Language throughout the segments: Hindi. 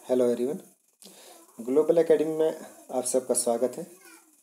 हेलो एवरीवन, ग्लोबल एकेडमी में आप सबका स्वागत है।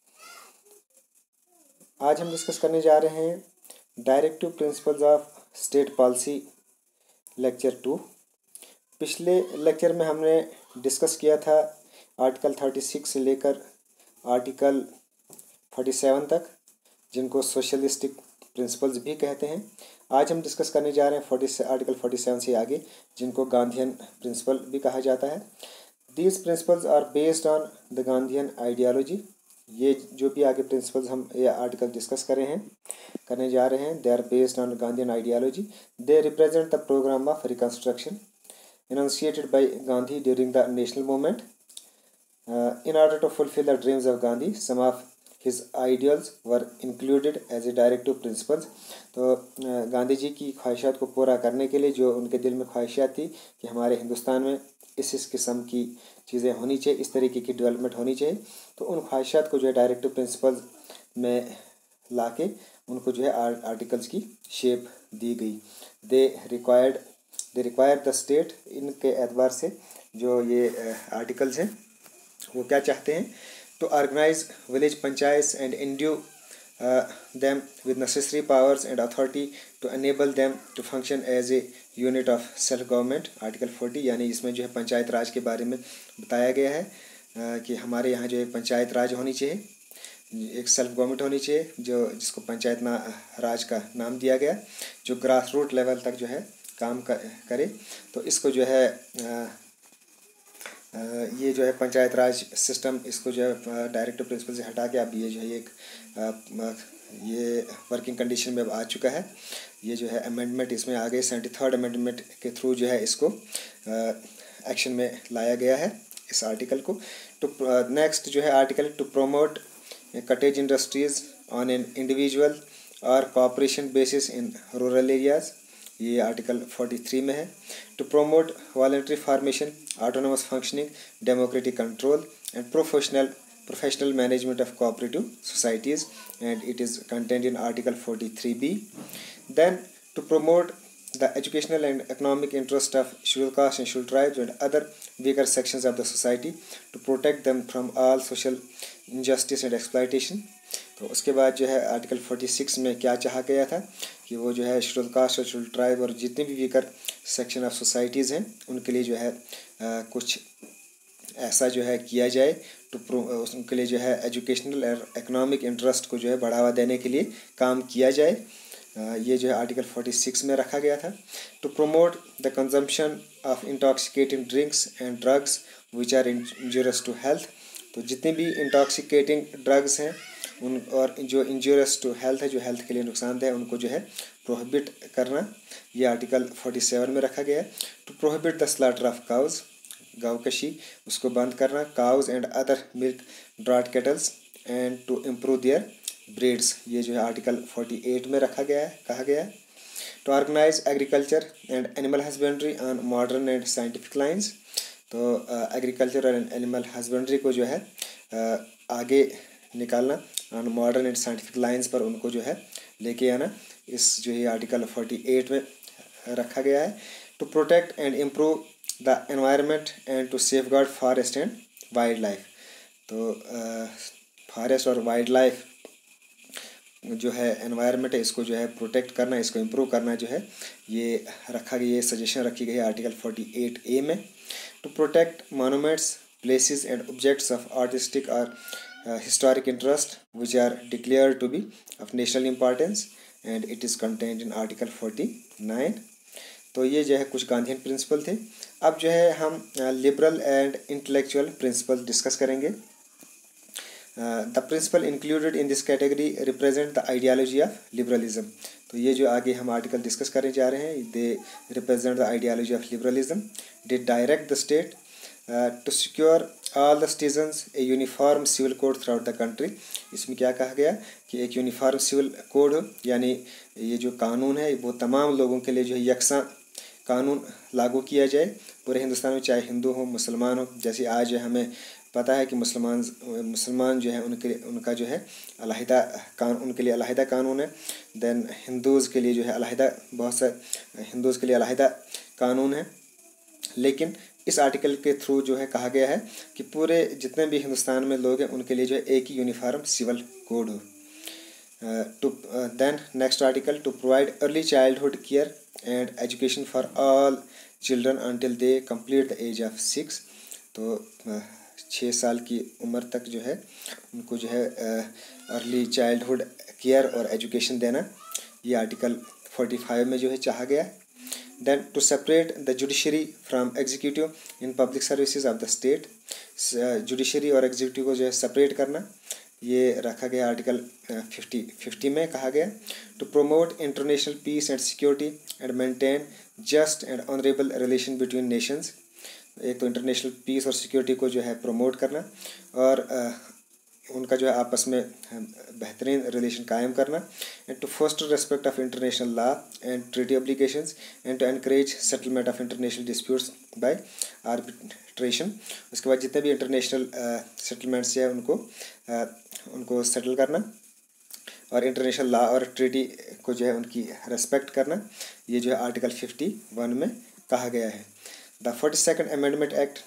आज हम डिस्कस करने जा रहे हैं directive principles of state policy lecture 2। पिछले लेक्चर में हमने डिस्कस किया था आर्टिकल 36 से लेकर आर्टिकल 47 तक, जिनको सोशलिस्टिक प्रिंसिपल्स भी कहते हैं। आज हम डिस्कस करने जा रहे हैं आर्टिकल 47 से आगे, जिनको गांधीयन प्रिंसिपल भी कहा जाता है। These principles are based on the Gandhian ideology. ये जो भी आगे प्रिंसिपल्स हम ये आर्टिकल डिस्कस करने जा रहे हैं, they are based on Gandhian ideology. They represent the programme of reconstruction enunciated by Gandhi during the national movement. In order to fulfill the dreams of Gandhi, some of his ideals were included as a directive principles. तो गांधी जी की ख्वाहिशात को पूरा करने के लिए जो उनके दिल में ख्वाहिशात थी कि हमारे हिंदुस्तान में इस किस्म की चीज़ें होनी चाहिए, इस तरीके की डेवलपमेंट होनी चाहिए, तो उन ख्वाहिशात को जो है डायरेक्टिव प्रिंसिपल्स में लाके उनको जो है आर्टिकल्स की शेप दी गई। दे रिक्वायर द स्टेट, इनके एतबार से जो ये आर्टिकल्स हैं वो क्या चाहते हैं, to organise village panchayats and endow them with necessary powers and authority to enable them to function as a unit of self government। Article 40 यानी इसमें जो है पंचायत राज के बारे में बताया गया है कि हमारे यहाँ जो है पंचायत राज होनी चाहिए, एक सेल्फ गवर्नमेंट होनी चाहिए जिसको पंचायत राज का नाम दिया गया, जो ग्रास रूट लेवल तक जो है काम करे। तो इसको जो है ये जो है पंचायत राज सिस्टम, इसको जो है डायरेक्टिव प्रिंसिपल से हटा के अब ये जो है ये वर्किंग कंडीशन में अब आ चुका है। ये जो है अमेंडमेंट इसमें आ गए, 73rd अमेंडमेंट के थ्रू जो है इसको एक्शन में लाया गया है इस आर्टिकल को। तो नेक्स्ट जो है article, to promote cottage industries on an individual और cooperation basis in rural areas, ये आर्टिकल 43 में है। To promote voluntary formation, autonomous functioning, democratic control and professional management of cooperative societies, and it is content in article 43B। Then to promote the educational and economic interest of scheduled castes and scheduled tribes and other weaker sections of the society, to protect them from all social injustice and exploitation। तो उसके बाद जो है आर्टिकल 46 में क्या चाहा गया था कि वो जो है शेड्यूल कास्ट और शेड्यूल ट्राइब और जितने भी वीकर सेक्शन ऑफ सोसाइटीज़ हैं उनके लिए जो है कुछ ऐसा जो है किया जाए, उनके लिए जो है एजुकेशनल और इकोनॉमिक इंटरेस्ट को जो है बढ़ावा देने के लिए काम किया जाए। ये जो है आर्टिकल 46 में रखा गया था। To promote the consumption of intoxicating drinks and drugs which are injurious to health, तो जितने भी इंटॉक्सिकेटिंग ड्रग्स हैं उन और जो इंजूरियस टू हेल्थ है, जो हेल्थ के लिए नुकसानदेह है, उनको जो है प्रोहिबिट करना, ये आर्टिकल 47 में रखा गया है। To prohibit the slaughter of cows, गौकशी उसको बंद करना, cows and other milk draught cattles, and to improve their breeds, ये जो है आर्टिकल 48 में कहा गया है। To organise agriculture and animal husbandry on modern and scientific lines, तो एग्रीकल्चर और एनिमल हस्बेंड्री को जो है आगे निकालना, on modern and scientific lines पर उनको जो है लेके आना, इस जो है आर्टिकल 48 में रखा गया है। To protect and improve the environment and to safeguard forest and wild life, तो फॉरेस्ट और वाइल्ड लाइफ जो है एनवायरनमेंट है, इसको जो है प्रोटेक्ट करना, इसको इम्प्रूव करना जो है ये रखा गया, ये सजेशन रखी गई है आर्टिकल 48A में। To protect monuments, places and objects of artistic और historic interest which are declared to be of national importance, and it is content in article 49। तो ये जो है कुछ गांधीयन प्रिंसिपल थे। अब जो है हम liberal and intellectual principle discuss करेंगे। The principle included in this category represent the ideology of liberalism, तो ये जो आगे हम आर्टिकल डिस्कस करने जा रहे हैं, they represent the ideology of liberalism. They direct the state to secure all the citizens a uniform civil code throughout the country. इसमें क्या कहा गया कि एक यूनिफॉर्म सिविल कोड हो, यानी ये जो कानून है वो तमाम लोगों के लिए जो है यकसा कानून लागू किया जाए पूरे हिंदुस्तान में, चाहे हिंदू हो मुसलमान हो। जैसे आज हमें पता है कि मुसलमान जो है उनका जो है अलहदा उनके लिए अलहदा कानून है, देन हिंदूज़ के लिए जो है अलहदा, बहुत सारे हिंदूज़ के लिए अलहदा कानून है, लेकिन इस आर्टिकल के थ्रू जो है कहा गया है कि पूरे जितने भी हिंदुस्तान में लोग हैं उनके लिए जो है एक ही यूनिफॉर्म सिविल कोड हो। Then next article, to provide early childhood care and education for all children until they complete the age of 6। तो 6 साल की उम्र तक जो है उनको जो है अर्ली चाइल्डहुड केयर और एजुकेशन देना, ये आर्टिकल 45 में जो है चाहा गया है। Then to separate the judiciary from executive in public services of the state, judiciary और एग्जीक्यूटिव को जो है सेपरेट करना, ये रखा गया आर्टिकल 50 में कहा गया। To promote international peace and security and maintain just and honourable relation between nations, एक तो इंटरनेशनल पीस और सिक्योरिटी को जो है प्रोमोट करना और उनका जो है आपस में बेहतरीन रिलेशन कायम करना। And to foster respect of international law and treaty obligations and to encourage settlement of international disputes by arbitration. उसके बाद जितने भी इंटरनेशनल सेटलमेंट्स है उनको सेटल करना और इंटरनेशनल लॉ और ट्रीटी को जो है उनकी रेस्पेक्ट करना, ये जो है आर्टिकल 51 में कहा गया है। The 42nd amendment act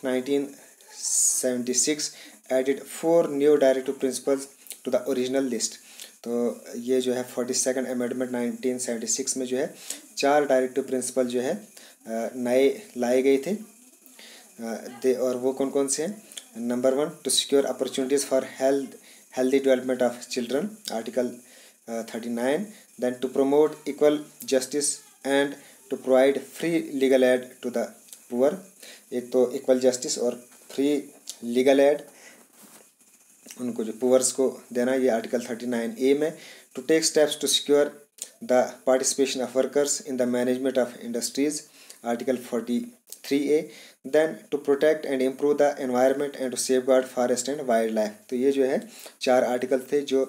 1976 added 4 new directive principles to the original list. तो ये जो है 42nd अमेंडमेंट 1976 में जो है 4 डायरेक्टिव प्रिंसिपल जो है नए लाए गए थे। और वो कौन कौन से हैं? Number 1, to secure opportunities for healthy development of children, article 39। then to promote equal justice and to provide free legal aid to the poor, एक तो equal justice और free legal aid उनको जो पुअर्स को देना, ये आर्टिकल 39A में। to take steps to secure the participation of workers in the management of industries, article 43A। then to protect and improve the environment and to safeguard forest and wildlife। तो ये जो है 4 आर्टिकल थे जो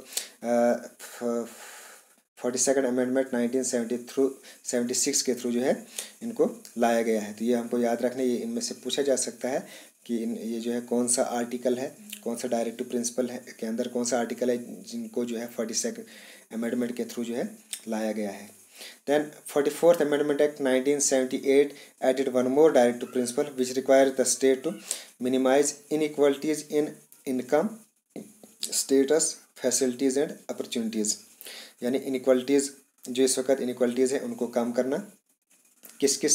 42nd अमेंडमेंट 1976 के थ्रू जो है इनको लाया गया है। तो ये हमको याद रखना, ये इनमें से पूछा जा सकता है कि ये जो है कौन सा आर्टिकल है, कौन सा डायरेक्टिव प्रिंसिपल है के अंदर कौन सा आर्टिकल है जिनको जो है 42nd अमेंडमेंट के थ्रू जो है लाया गया है। Then 44th Amendment Act 1978 added one more directive principle which requires the state to minimize inequalities in income, status, facilities and opportunities। यानी inequalities जो इस वक्त inequalities है उनको कम करना, किस किस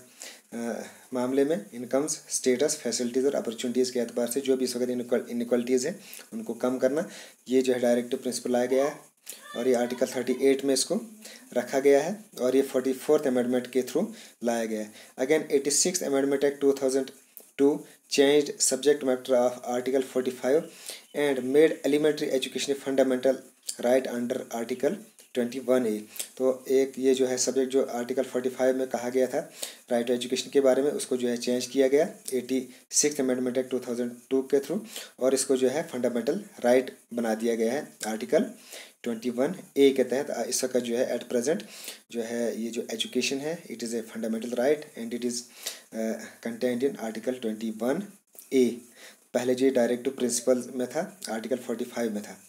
मामले में? इनकम्स, स्टेटस, फैसिलिटीज़ और अपॉर्चुनिटीज़ के एतबार से जो भी इस वक्त इनक्वालिटीज़ है उनको कम करना, ये जो है डायरेक्टिव प्रिंसिपल लाया गया है और ये आर्टिकल 38 में इसको रखा गया है और ये 44th अमेंडमेंट के थ्रू लाया गया है। Again 86th amendment act 2002 changed subject matter of article 45 and made elementary education fundamental right under article 21A। तो एक ये जो है सब्जेक्ट जो आर्टिकल 45 में कहा गया था राइट टू एजुकेशन के बारे में, उसको जो है चेंज किया गया 86th अमेंडमेंट एक्ट 2002 के थ्रू और इसको जो है फंडामेंटल राइट बना दिया गया है आर्टिकल 21A के तहत। इस वक्त जो है एट प्रेजेंट जो है ये जो एजुकेशन है it is a fundamental right and it is contained in article 21A। पहले जो डायरेक्टिव प्रिंसिपल में था आर्टिकल 45 में था।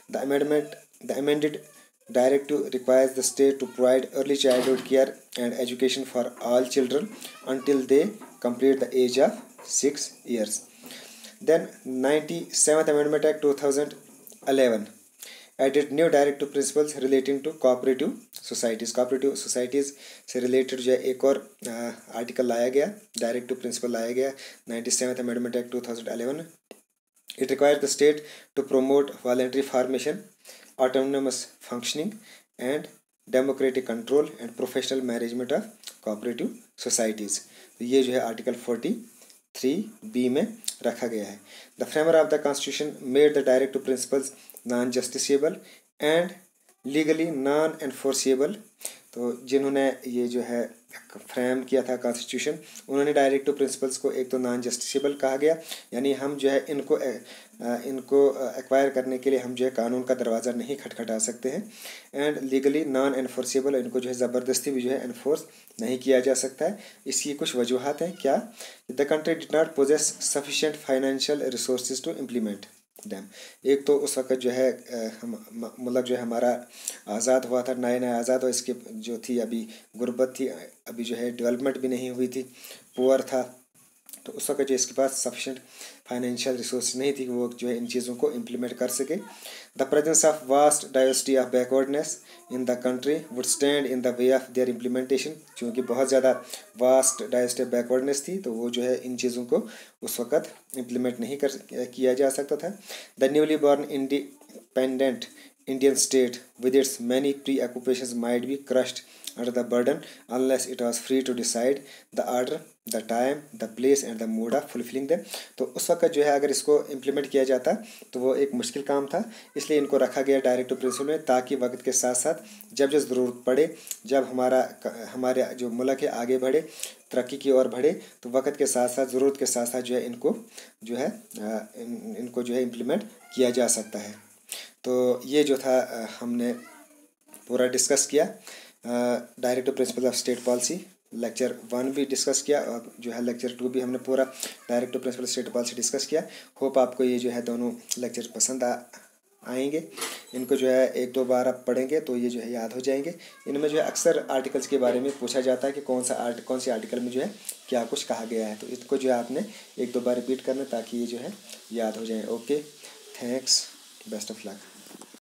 The amended Directive requires the state to provide early childhood care and education for all children until they complete the age of 6 years. Then 97th Amendment Act 2011 added new directive principles relating to cooperative societies। cooperative societies से related जो है एक और आर्टिकल लाया गया, डायरेक्टिव प्रिंसिपल लाया गया 97th Amendment Act 2011। It requires the state to promote voluntary formation, autonomous functioning and democratic control and professional management of cooperative societies। तो ये जो है आर्टिकल 43B में रखा गया है। The framer of the constitution made the directive principles non-justiciable and legally non-enforceable। तो जिन्होंने ये जो है फ्रेम किया था कॉन्स्टिट्यूशन, उन्होंने डायरेक्टिव प्रिंसिपल्स को एक तो नॉन जस्टिसेबल कहा गया, यानी हम जो है इनको एक्वायर करने के लिए हम जो है कानून का दरवाज़ा नहीं खटखटा सकते हैं, एंड लीगली नॉन एनफोर्सेबल, इनको जो है ज़बरदस्ती भी जो है एनफोर्स नहीं किया जा सकता है। इसकी कुछ वजूहत हैं। क्या? The country did not possess sufficient financial resources to implement them. एक तो उस वक्त जो है मुल्क जो है हमारा आज़ाद हुआ था, नया आज़ाद हुआ, इसके जो थी अभी गुर्बत थी, अभी जो है डेवलपमेंट भी नहीं हुई थी, पुअर था, तो उस वक्त जो इसके पास सफिशेंट फाइनेंशियल रिसोर्स नहीं थी कि वो जो है इन चीज़ों को इम्प्लीमेंट कर सके। The presence of vast diversity of backwardness in the country would stand in the way of their implementation. चूँकि बहुत ज़्यादा वास्ट डाइवर्सिटी ऑफ बैकवर्डनेस थी तो वो जो है इन चीज़ों को उस वक्त इम्प्लीमेंट नहीं किया जा सकता था। The newly born independent Indian state with its many preoccupations might be crushed under the burden unless it was free to decide the order, the time, the place and the mode of fulfilling them। तो उस वक्त जो है अगर इसको इम्प्लीमेंट किया जाता तो वो एक मुश्किल काम था, इसलिए इनको रखा गया डायरेक्टिव प्रिंसिपल में, ताकि वक्त के साथ साथ जब जब ज़रूरत पड़े, जब हमारे जो मुल्क है आगे बढ़े, तरक्की की ओर बढ़े, तो वक्त के साथ साथ ज़रूरत के साथ साथ जो है इनको जो है इम्प्लीमेंट किया जा सकता है। तो ये जो था हमने पूरा डिस्कस किया directive principle of state policy. Lecture 1 भी डिस्कस किया और जो है लेक्चर 2 भी हमने पूरा directive principle state policy discuss किया। होप आपको ये जो है दोनों लेक्चर पसंद आएंगे। इनको जो है 1-2 बार आप पढ़ेंगे तो ये जो है याद हो जाएंगे। इनमें जो है अक्सर आर्टिकल्स के बारे में पूछा जाता है कि कौन सी आर्टिकल में जो है क्या कुछ कहा गया है, तो इसको जो है आपने 1-2 बार रिपीट करना ताकि ये जो है याद हो जाए। Okay, thanks, best of luck.